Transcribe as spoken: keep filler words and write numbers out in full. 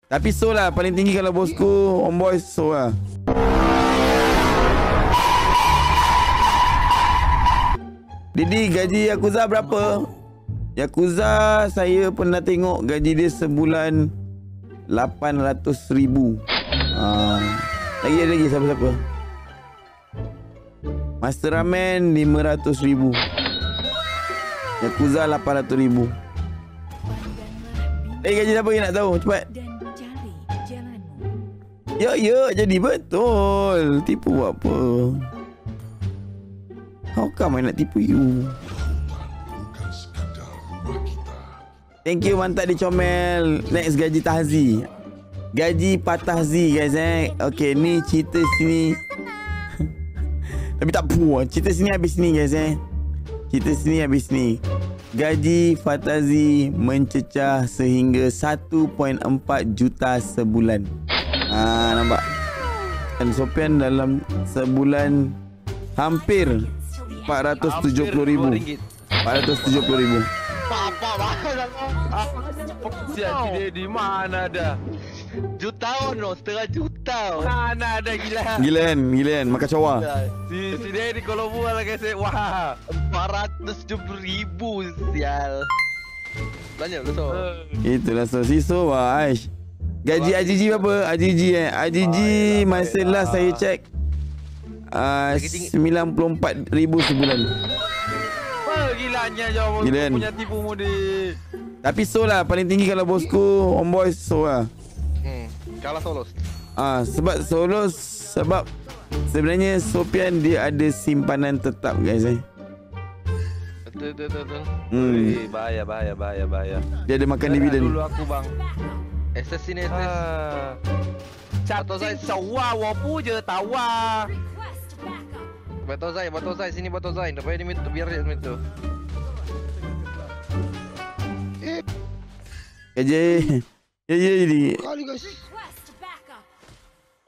Tapi so lah paling tinggi kalau bosku on boys so lah. Didi, gaji Yakuza berapa? Yakuza saya pernah tengok gaji dia sebulan lapan ratus ribu. Ha. Lagi lagi siapa-siapa? Master Ramen lima ratus ribu. Yakuza lapan ratus ribu. Eh, gaji siapa yang nak tahu? Cepat. Ya, ya, jadi betul. Tipu buat apa? How come I nak tipu you? Thank you mantap dicomel. Next gaji Tahzi. Gaji Patah Z guys eh. Okay ni cerita sini. Tapi tak puas. Cerita sini habis ni guys eh. Cerita sini habis ni. Gaji Fatazi mencecah sehingga satu perpuluhan empat juta sebulan. Ha, nampak? Dan Sofian dalam sebulan hampir empat ratus tujuh puluh ribu. empat ratus tujuh puluh ribu. Apa siap dia di mana ada? Juta no, setengah juta. Mana ada gila. Gila kan, gila kan, makan cawa. Si si dia di Kuala Lumpur lagi saya. Wah, empat ratus tujuh puluh ribu sial. Banyak lu so. Itulah so siso wah Aish. Gaji A J G berapa? A J G eh. A J G masa last saya cek uh, sembilan puluh empat ribu sebulan. Wah, gilanya jauh Gila, punya tipu mudi. Tapi so lah paling tinggi kalau bosku on boys so lah. Hmm, kalah Solos. Ah, sebab Solos sebab sebenarnya Sofian dia ada simpanan tetap guys eh. Betul betul betul. Hmm. Ui, bahaya bahaya bahaya bahaya. Dia ada makan dividen. Dulu aku bang. Assassinate. Ah. Betul saya sawa wapu je tawa. Betul saya, betul saya sini betul saya. Dapat ini minta biar dia minta. Gaji. Ya ya jadi. Kali guys.